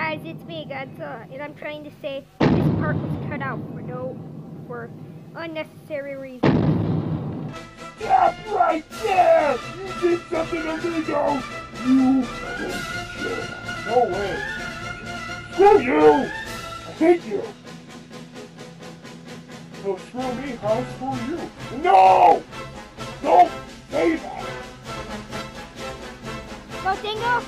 guys, it's me, Godzilla, and I'm trying to say this part was cut out for unnecessary reasons. Stop right there! You did something illegal! You shit. No way. Screw you! I hate you! So screw me, huh? Screw you! No! Don't say that! Go, Dingo!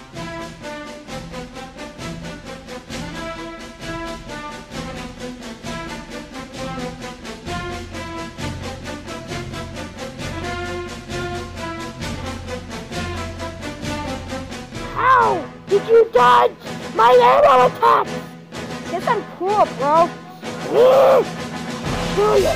How did you dodge my arrow attack? Guess I'm cool, bro. Screw you.